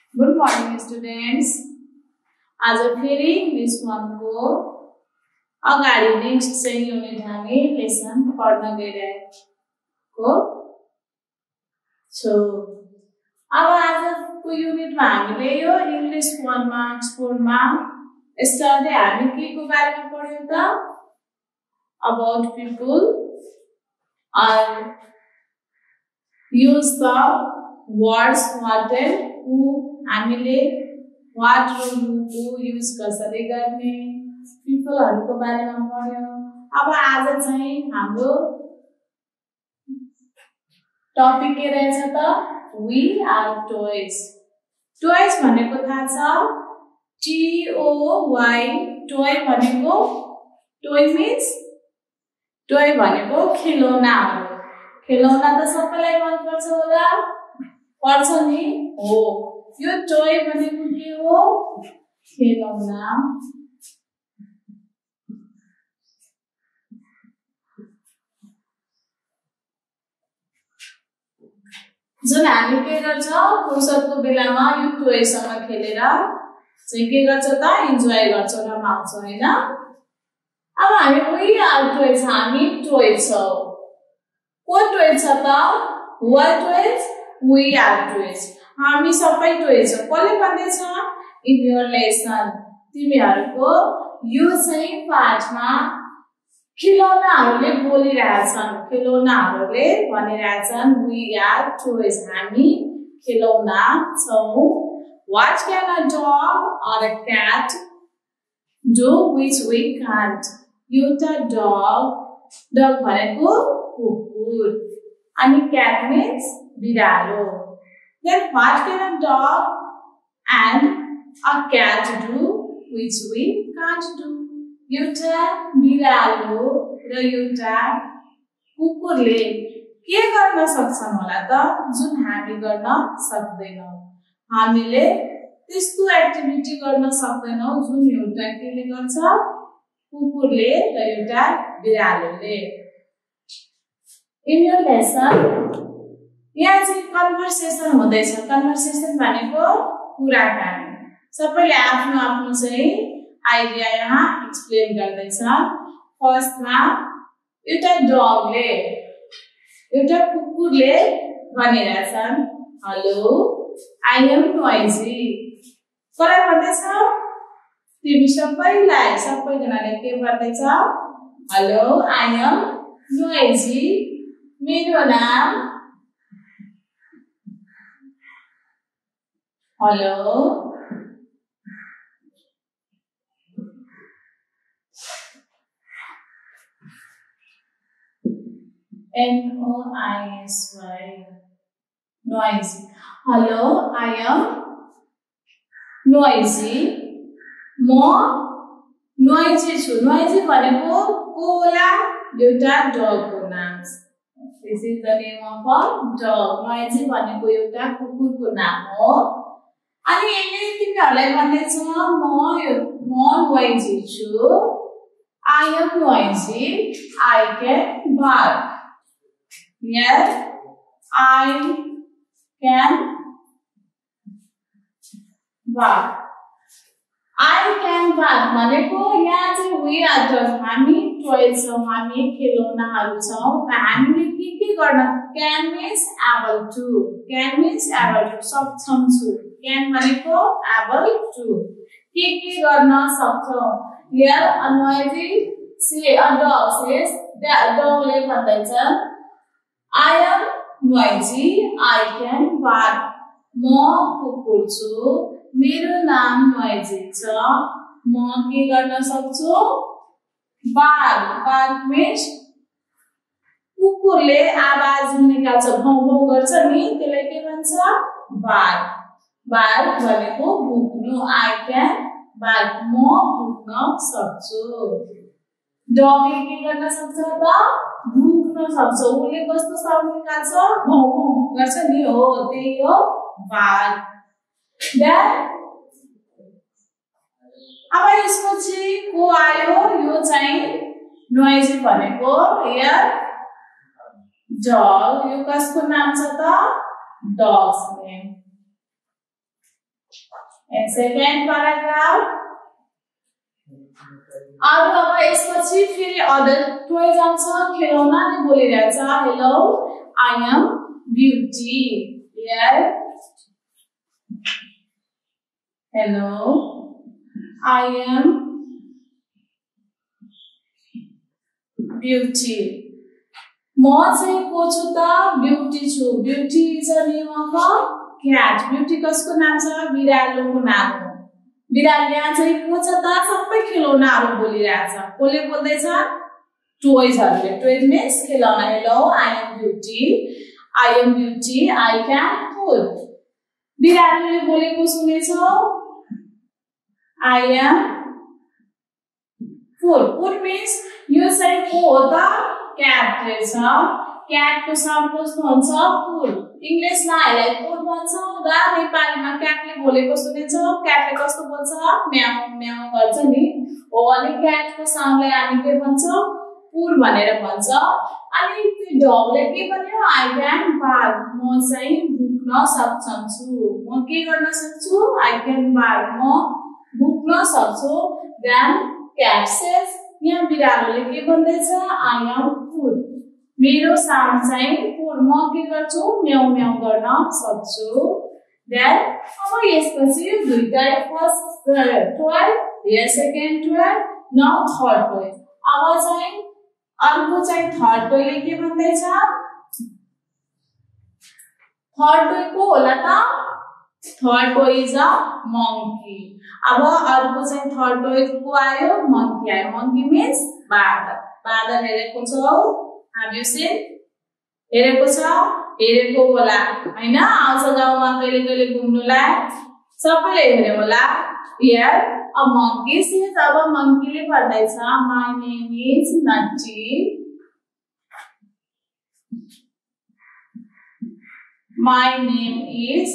Good morning students. आज फेरि English 1 को अगाडि नेक्स्ट चाहिँ युनिट हामी लेसन पढ्न गइरहेको छौं। अब आजको युनिटमा हामीले यो इंग्लिश 1 मा एक्सपोर्टमा स्टडी हामी के को बारेमा पढ्यौं त अबाउट पीपल और use the words what and who हामीले what र who को युज कसरी गर्ने people हरुको बारेमा पढ्यौं। अब आज चाहिँ हाम्रो टपिक के रहेछ त we are toys। toys भनेको थाहा छ T O Y toy भनेको toy means toy भनेको खेलौनाहरु। खेलौना त सबैलाई मन पर्छ होला पर्छ नि हो। यो टोय भनेको के हो खेलौना। जुन हामी के गर्छ फुर्सदको बेलामा यो टोयसँग खेलेर चाहिँ के गर्छ त इन्जोय गर्छ रमाउँछ हैन। अब हामी वी आर टोयज हामी टोय छौ। को टोय छ त who are toys we are toys हामी सबै टोय छौ। कसले भन्दै छ इन योर लेसन तिमीहरुको यो चाहिँ पाठमा खेलौनाहरुले बोलिरहेछन् खेलौनाहरुले भनिरहेछन् वी आर टोयज हामी खेलौना छौ। What can a dog or a cat do which we can't? एउटा dog भनेको कुकुर अनि cat means बिरालो। Then what can a dog and a cat do which we can't do? एउटा बिरालो र एउटा कुकुरले के गर्न सक्छन् होला त जुन हामी गर्न सक्दैनौं। हामीले त्यस्तो एक्टिभिटी गर्न सक्दैनौं जुन एउटा केले गर्छ कुकुरले र एउटा बिरालोले। इन योर लेसन यहाँ चाहिँ कन्भर्सेसन हुँदैछ। कन्भर्सेसन भनेको कुराकानी। सबैले आफ्नो आफ्नो चाहिँ आइडिया यहाँ एक्सप्लेन गर्दैछ। फर्स्टमा एउटा डगले एउटा कुकुरले भनिरहेछन् हेलो आई एम नोइजी। कसलाई भन्दैछ तिमी सबैजनाले के भन्दैछ हेलो आई एम नोइजी मेरो नाम hello NOISY noisy hello I am noisy म noisy छु। noisy भनेको को होला एउटा डग को नाम। This is the name of a dog. noisy भनेको एउटा कुकुरको नाम हो। अनि यसले तिमीहरुलाई भन्दैछ म noisy छु। I am noisy I can bark। Yes I can bark। I can bark भनेको यहाँ चाहिँ we are toys हामी टोयज छौं हामी खेलौनाहरु छौं र हामीले के गर्न can means able to can means able to सक्षम छु। can भनेको able to के गर्न सक्छौं। Here a noisy say a dog says the dog ले भन्दैछ I am noisy I can bark। म कुकुर छु मेरो नाम noisy छ म के गर्न सक्छु bark means कुकुरले आवाज निकाल्छ भौ भौ गर्छ नि त्यसलाई के भन्छ bark भनेको भुक्नु I can bark म भुक्न सक्छु। डगले के गर्न सक्छ त भुक्न सक्छ। उसले कस्तो साउन्ड निकाल्छ भौ भौ गर्छ नि हो त्यही हो bark। अब यसपछि को आयो यो चाहिँ noisy भनेको here dog यो कसको नाम छ त dog's name. And second paragraph. अब यसपछि फेरि अदर टोय जान्छ खेलौनाले बोलिरहेछ hello I am beauty here hello I am beauty म चाहिँ को छु त ब्युटी छु beauty is a name of a cat beauty कसको नाम छ बिरालोको नाम हो बिराल यहाँ चाहिँ को छ त सबै खेलौनाहरू बोलिरहेछ कोले बोल्दैछ टोयजहरुले टोयज मीन्स खेलौना hello I am beauty I can food बिरालोले बोलेको सुनेछौ आई एम फुड मीन्स यो चाहिँ को हो त क्याट रहेछ क्याट को साउन्ड कस्तो हुन्छ फुड इंग्लिशमा यसलाई फुड भन्छ र नेपालीमा क्याटले बोलेको सुनेछौ क्याटले कस्तो बोल्छ म्याउ म्याउ गर्छ नि हो अनि क्याटको साउन्डलाई हामी के भन्छौं फुड भनेर भन्छ अनि त्यो डगले के भन्यो आई क्यान बार्क म चाहिँ भुक्न सक्छु म के गर्न सक्छु आई क्यान बार्क म भुक्न सक्छु देन क्याट सेज यहाँ बिरालोले के भन्दैछ आई एम फुड मेरो साउन्ड चाहिँ फुड म के गर्छु म्याउ म्याउ गर्न सक्छु देन अब यसपछि दुईटा first 12 here second 12 now third toy अब चाहिँ अर्को चाहिँ थर्ड टोयले के भन्दैछ थर्ड टोय को होला त third toy is a monkey अब अर्को चाहिँ थर्ड टोय को आयो मंकी मीन्स बाँदर हेरेको छौ Have you seen? हेरेको छ हेरेको होला हैन आउँछ गाउँमा कहिले कहिले घुम्नुलाई सबैले हेर्यो होला हियर अ मंकी सेज अब मंकीले भन्दैछ my name is Natty my name is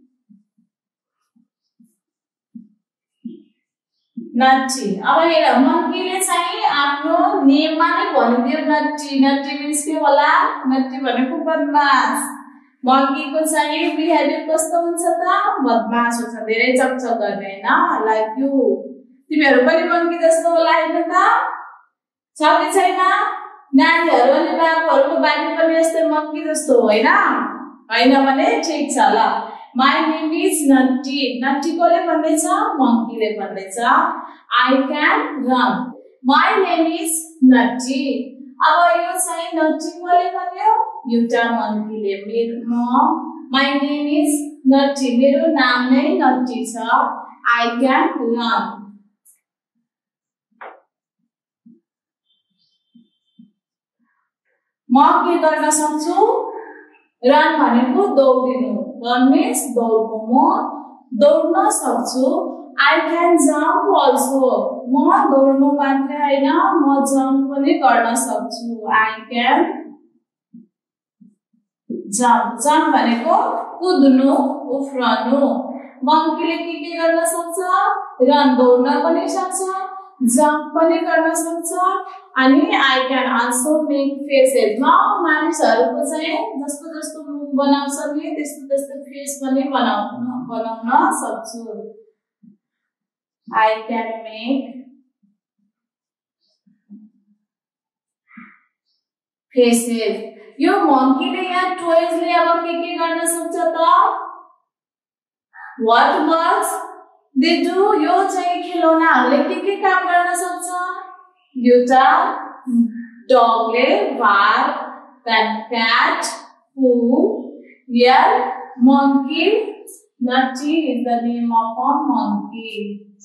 Natty अब हेर मंकीले चाहिँ आफ्नो नेममा नै भनिदियो नट्टी मीन्स के होला नट्टी भनेको बदमाश मंकीको चाहिँ बिहेभियर कस्तो हुन्छ त बदमाश हुन्छ धेरै चकचक गर्ने हैन लाइक यु तिमीहरु पनि मंकी जस्तो होला हैन त छ कि छैन नानीहरु अनि बाबुहरुको बानी पनि यस्तै मंकी जस्तो हो हैन भने ठीक छ ल My name is Nutty. Nutty कोले भन्दैछ मंकीले भन्दैछ I can run. My name is Nutty. अब यो चाहिँ Nutty कोले भन्यो एउटा मंकीले My name is Nutty. मेरो नाम नै Nutty छ I can run. म के गर्न सक्छु रन भनेको दौडिनु रन मीन्स दौड्नु म दौड्न सक्छु आई क्यान जम्प अल्सो म दौड्नु मात्र हैन म जम्प पनि गर्न सक्छु आई क्यान जम्प भनेको कुद्नु उफ्रनु मंकीले के गर्न सक्छ रन दौड्न पनि सक्छ जम्प पनि गर्न सक्छ अनि I can also make faces म मानिसहरुको चाहिँ जस्तो जस्तो मुख बनाउँछ नि त्यस्तो त्यस्तो फेस पनि बनाउन सक्छु आई क्यान मेक फेसेस यो मंकीले यहाँ टोयजले अब के गर्न सक्छ त व्हाट वर्क्स दे डु यो चाहिँ खेलौनाहरुले के काम गर्न सक्छ एउटा डगले bark then cat poo here monkey Nutty is the name of a monkey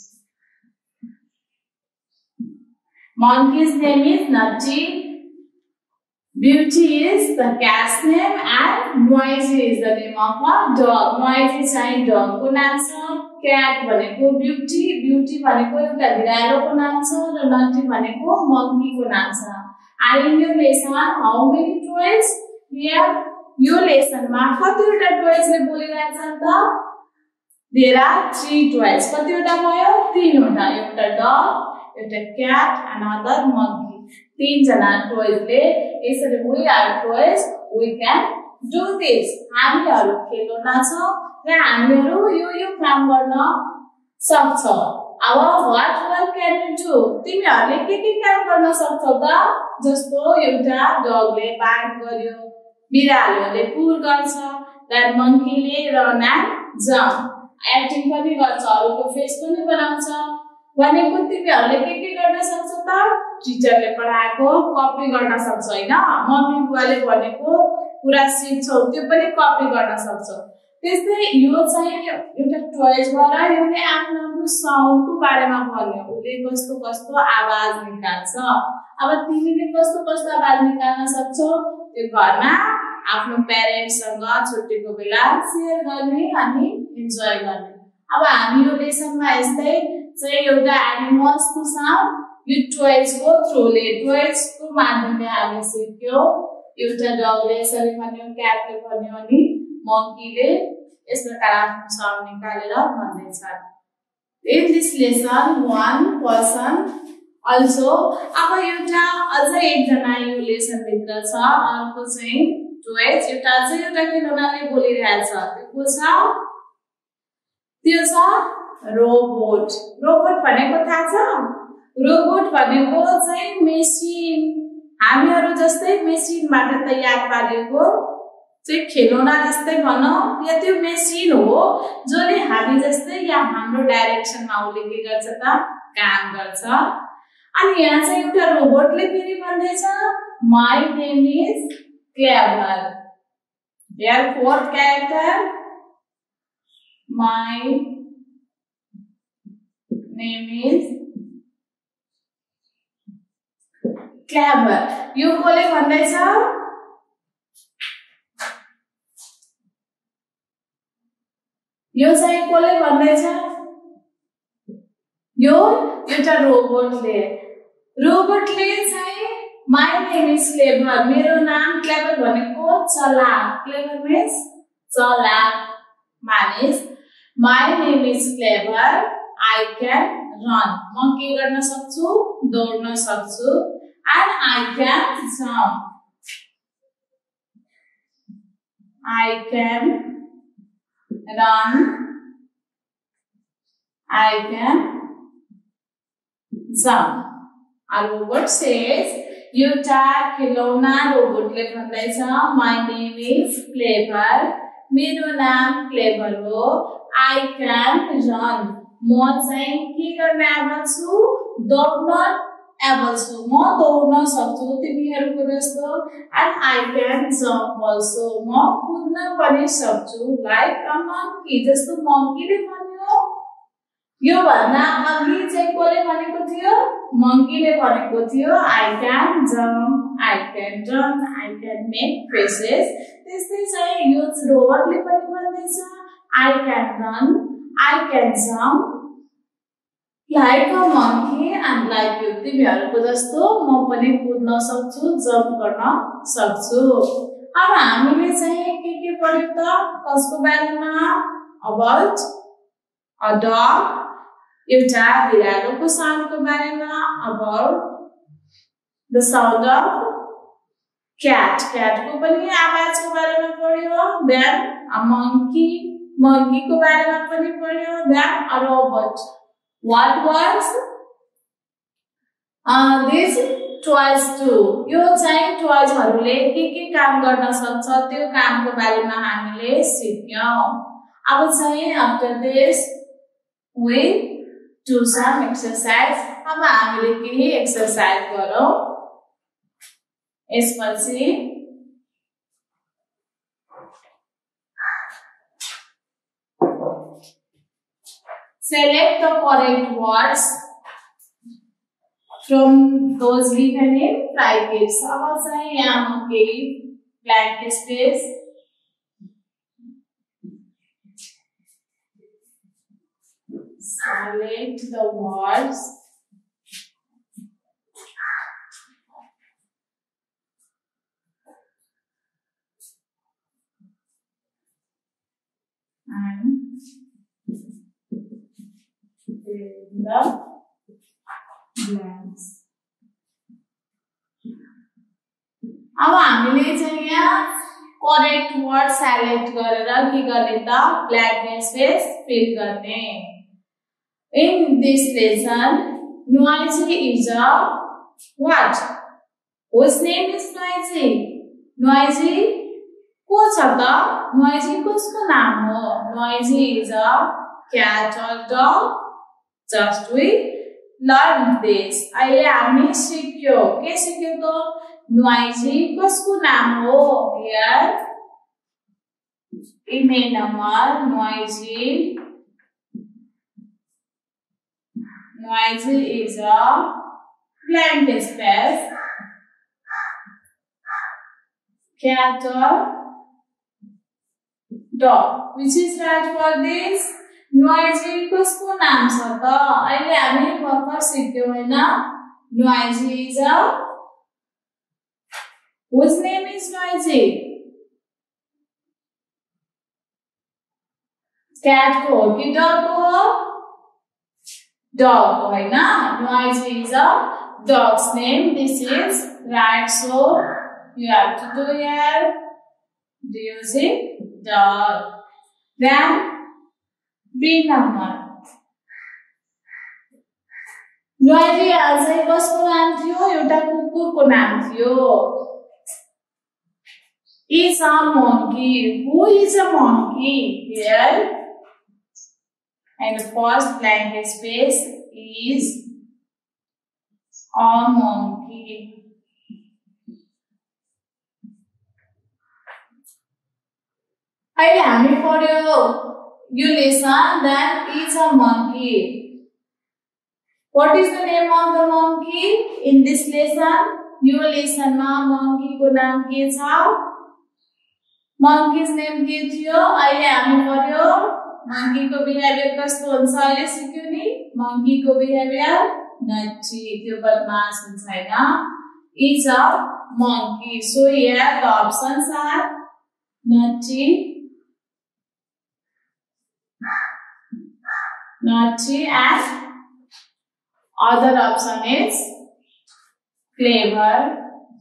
monkey's name is Nutty Beauty is the cat's name and Noisy is the name of a dog Noisy चाहिँ dog को नाम छ cat भनेको beauty भनेको एउटा बिरालोको नाम छ र Nutty भनेको monkey को नाम छ and in your lesson how many toys here यो lesson मा कतिवटा toys ले बोलिरहेछन् त there are 3 toys कतिवटा भयो 3 वटा एउटा dog एउटा cat another monkey 3 जना toys ले यसरी we are toys we can do this हामीहरु खेलौना छ र हामीहरु यो काम गर्न सक्छौ। अब what can you do? तिमीहरुले के काम गर्न सक्छौ त? जस्तो एउटा डगले बार्क गर्यो, बिरालोले पुर गर्छ, then monkeyले रन एन्ड जम्प, एक्टिङ पनि गर्छ, अरूको फेस पनि बनाउँछ। भनेको तिमीहरुले के गर्न सक्छौ त? टिचरले पढाएको कपी गर्न सक्छौ हैन? मम्मी बुवाले भनेको कुरा सिक्छौ, त्यो पनि कपी गर्न सक्छौ। त्यस्तै यो चाहिँ एउटा टोयज भएर यसले आफ्नो साउन्डको बारेमा भन्यो, उसले कस्तो कस्तो आवाज निकाल्छ। अब तिमीले कस्तो कस्तो आवाज निकाल्न सक्छौ त्यो घरमा आफ्नो प्यारेन्ट्ससँग छुट्टीको बेला शेयर गर्ने अनि इन्जोय गर्ने। अब हामी यो लेसनमा यस्तै चाहिँ एउटा एनिमल्सको साउन्ड यो टोयजको थ्रुले, टोयजको माध्यमले हामी सिक्यौ। एउटा डगले यसरी भन्यो, क्याटले भन्यो अनि monkeyले यस प्रकार आफ्नो साउन्ड निकालेर भन्दैछ। In this lesson, one person also, अब एउटा अझै एकजना यो लेसन भित्र छ, अर्को चाहिँ टोयज, एउटा खेलौनाले बोलिरहेछ। त्यो छ रोबोट। रोबोट भनेको थाहा छ? रोबोट भनेको चाहिँ मेसिन, हामीहरु जस्तै मेसिनबाट तयार पारिएको चाहिँ खेलौना जस्तै भनौं, या त्यो मेसिन हो जसले हामी जस्तै या हाम्रो डाइरेक्सनमा उसले के गर्छ त? काम गर्छ। अनि यहाँ चाहिँ एउटा रोबोटले फेरि भन्दैछ my name is clever. There fourth character, my name is clever. यो कसले भन्दैछ? यो चाहिँ कसले भन्दैछ? यो एउटा रोबोटले। रोबोटले चाहिँ माय नेम इज क्लेभर, मेरो नाम क्लेभर भनेको चलाक, क्लेभर मिन्स चलाक, मानिस। My name is clever, I can run, म के गर्न सक्छु? दौड्न सक्छु। And I can jump, I can run, I can jump. A robot says, एउटा खेलौना रोबोटले भन्दैछ my name is क्लेभर, मेरो नाम क्लेभर हो, I can run, म चाहिँ के गर्न एबल छु? दौड्न एबल छु, म दौड्न सक्छु तिमीहरुको जस्तो। And I can jump also, म कुद्न पनि सक्छु लाइक अ मंकी, जस्तो मंकीले भन्यो। यो भन्दा अघि चाहिँ कसले भनेको थियो? मंकीले भनेको थियो I can jump, I can run, I can make faces. त्यस्तै चाहिँ यो रोबोटले पनि भन्दैछ I can run, I can jump like a monkey and like you, तिमीहरुको जस्तो म पनि कुद्न सक्छु, जम्प गर्न सक्छु। अब हामीले चाहिँ के पढ्यौ त? कसको बारेमा? अबाउट अ डग, एउटा बिरालोको साउन्डको बारेमा, about the sound of cat, क्याटको पनि आवाजको बारेमा पढ्यौ। देन अ मंकी, मंकीको बारेमा पनि पढ्यौ। Then a robot, what was this toys do? यो चाहिँ टोयजहरुले के काम गर्न सक्छ त्यो कामको बारेमा हामीले सिक्यौं। अब चाहिँ after this we do some exercise। अब हामीले केही एक्सरसाइज गरौँ। यसपछि select the correct words from those given in brackets। अब चाहिँ यहाँ म केही blank space select the words and fill the blanks। अब हामीले चाहिँ यहाँ करेक्ट वर्ड सेलेक्ट गरेर के गर्ने त ब्ल्याङ्क स्पेस फिल गर्ने। In this lesson, Noisy is a what? Whose name is Noisy? Noisy को छ त? Noisy कसको नाम हो? Noisy is a cat or dog. Just we learn this. अहिले हामी सिक्यो के सिक्यो त? Noisy कसको नाम हो? Here image number Noisy. Noisy is a blank space cat or dog. Which is right for this? Noisy कसको नाम छ त? अहिले हामी भर्खर सिक्यौं हैन? Noisy is a whose name is Noisy? Cat को हो कि dog को हो? Dog, right now. Noisy is a dog's name. This is right. So you have to do here. Do you see dog? Then B number. Noisy अझै कसको नाम थियो? एउटा कुकुरको नाम थियो. Is a monkey. Who is a monkey? Here. And the first blank space is a monkey. अहिले हामी पढ्यो यो lesson that is a monkey. What is the name of the monkey in this lesson? यो lesson मा monkey को नाम के छ? Monkey's name के थियो? अहिले हामी पढ्यो monkey को behavior कस्तो हुन्छ अहिले सिक्यौ नि? monkey को behavior नटी त्यो बदमाश हुन्छ हैन? is a monkey. So here the options are naughty, and other option is clever.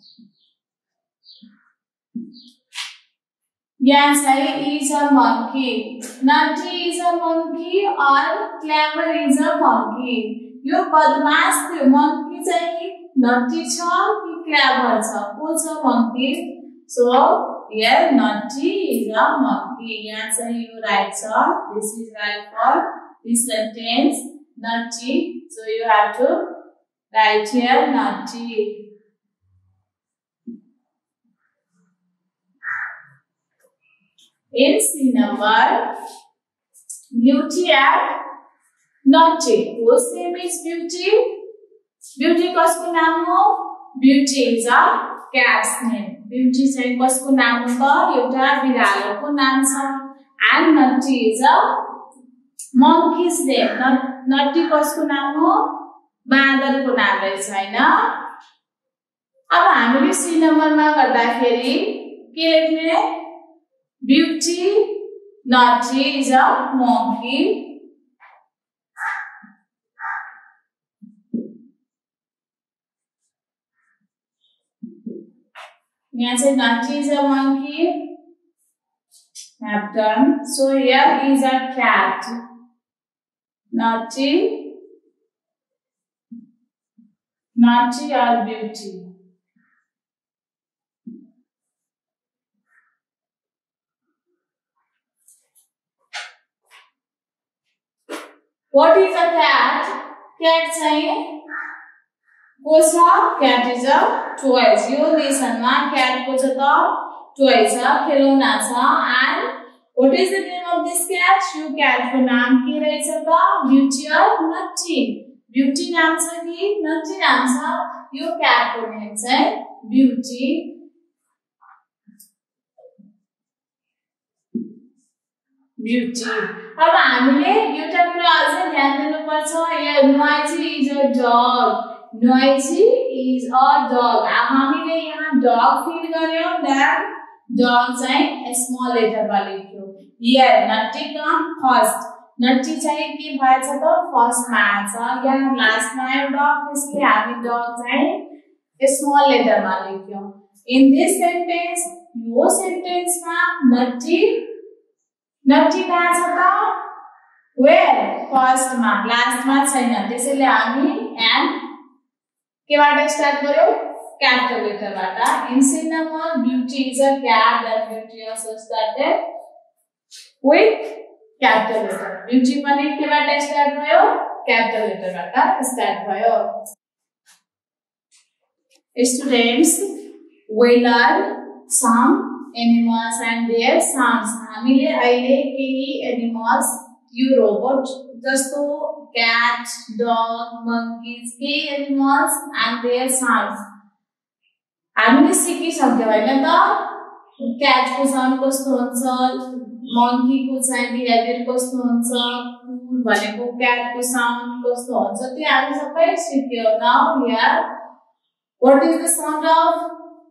Yes, I is a monkey. Naughty is a monkey or clever is a monkey. यो बदमाश थियो monkey चाहिँ naughty छ कि clever छ? को छ monkey? So here naughty is a monkey. यहाँ चाहिँ यो right छ. This is right for this sentence. Naughty. So you have to write here naughty. In C number, Beauty and Naughty. Whose name is Beauty? Beauty कसको नाम हो? Beauty is a cat's name. Beauty चाहिँ कसको नाम हो त? एउटा बिरालोको नाम छ. And Naughty is a monkey's name. Naughty कसको नाम हो? बाँदरको नाम रहेछ हैन? अब हामीले C नम्बरमा गर्दाखेरि के लेख्ने? Beauty, Naughty is a monkey. यहाँ चाहिँ Naughty is a monkey. Have done. So here is a cat. Naughty or Beauty. What is a cat? Cat चाहिए को छ? Cat is a toy. यो lesson मा cat को छ त toy छ, खेलौना छ. And what is the name of this cat? यो cat को नाम के रहेछ त? Beauty or Naughty? Beauty नाम छ कि Naughty नाम छ? यो cat को name चाहिँ Beauty. Beauty. अब हामीले एउटा कुरा अझै ध्यान दिनुपर्छ. यहाँ Noisy is a dog. Noisy is a dog. अब हामीले यहाँ dog फिल गर्यौं. Then dog चाहिँ small letter मा लेख्यौं. Here Naughty come first. Naughty चाहिँ के भएछ त? फर्स्ट मा आछ. यहाँ लास्ट मा आयो dog, त्यसले हामी dog चाहिँ small letter मा लेख्यौं. In this sentence, यो sentence मा नटी कहाँ छ त? Where? First मा, last मा छैन। त्यसैले हामी and केबाट स्टार्ट गर्यो? Capital letter बाट। In cinema, Beauty is a cat, then Beauty also started with capital letter. Beauty पनि केबाट स्टार्ट भयो? Capital letter बाट स्टार्ट भयो। Students, we learn some animals and their sounds. हामीले अहिले केही animals यो रोबोट जस्तो cat, dog, monkeys केही animals and their sounds हामीले सिकिसक्यौ हैन त? cat को साउन्ड कस्तो हुन्छ, monkey को चाहिँ बिहेभियर कस्तो हुन्छ, फूल भनेको cat को साउन्ड कस्तो हुन्छ, त्यो हामी सबै सिक्यौ। Now here, what is the sound of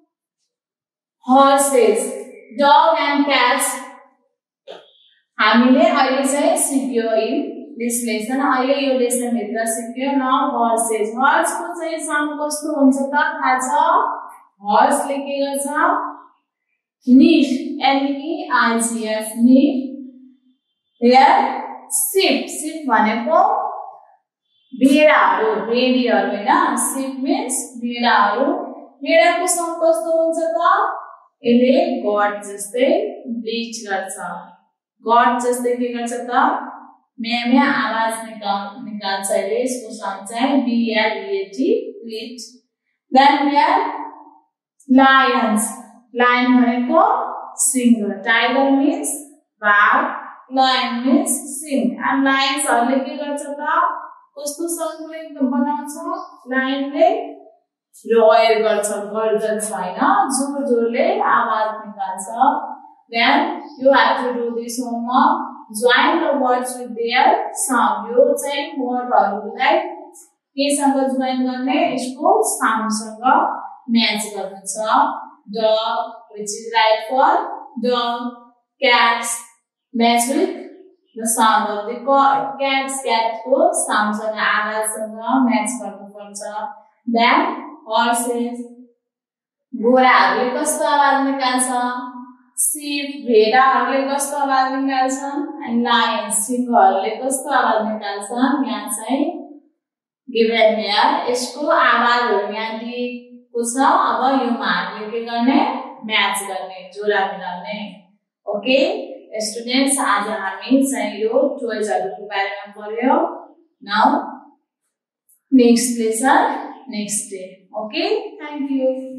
horses, dog and cats? हामीले अहिले चाहिँ सिक्यो इन दिस लेसन। अहिले यो लेसन भित्र सिक्यो नाउ horses। हर्स को चाहिँ साउन्ड कस्तो हुन्छ त थाहा छ? हर्स ले के गर्छ? नीफ, NEICH, नीफ। हियर sheep, sheep भनेको भेडाहरु, रेडीहरु हैन? sheep means भेडाहरु। भेडाको साउन्ड कस्तो हुन्छ त? यसले गट जस्तै ब्लिच गर्छ। गट जस्तै के गर्छ त? म्या म्या आवाज निकाल्छ यसले। यसको साउन्ड चाहिँ BLEAT, ब्लिच। Then we have lions, lion भनेको सिंह। टाइगर means बाघ, lion means सिंह। and lions हरुले के गर्छ त? कस्तो साउन्ड बनाउँछ? लायन ले रोयर गर्छ, गर्जन छ हैन? जोर जोरले आवाज निकाल्छ। Then you have to do this homework. Join the words with their sound. यो चाहिँ वर्डहरुलाई केसँग जोइन गर्ने? यसको साउन्ड सँग म्याच गर्नु छ। Dog, which is right for dog. Cats, match with the sound of the cats. Cat को sound सँग आवाज सँग म्याच गर्नु पर्छ। Then horses, घोडाहरुले कस्तो आवाज निकाल्छ? sheep, भेडाहरुले कस्तो आवाज निकाल्छन्? and lion, सिंहहरुले कस्तो आवाज निकाल्छन्? यहाँ चाहिँ given here यसको आवाजहरु यहाँ दिएको छ। अब यो हामीले के गर्ने? म्याच गर्ने, जोडा मिलाउने। ओके स्टुडेन्ट्स, आज हामी चाहिँ यो टोयजहरुको बारेमा पढ्यौ। Now next lesson next day. Okay, thank you.